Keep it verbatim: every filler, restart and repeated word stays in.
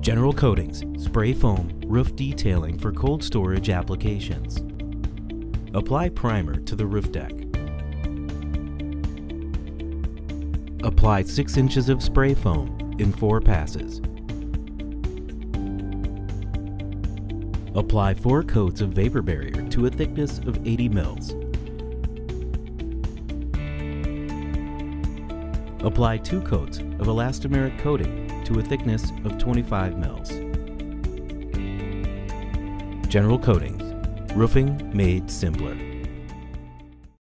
General Coatings, spray foam, roof detailing for cold storage applications. Apply primer to the roof deck. Apply six inches of spray foam in four passes. Apply four coats of vapor barrier to a thickness of eighty mils. Apply two coats of elastomeric coating to a thickness of twenty-five mils. General Coatings, roofing made simpler.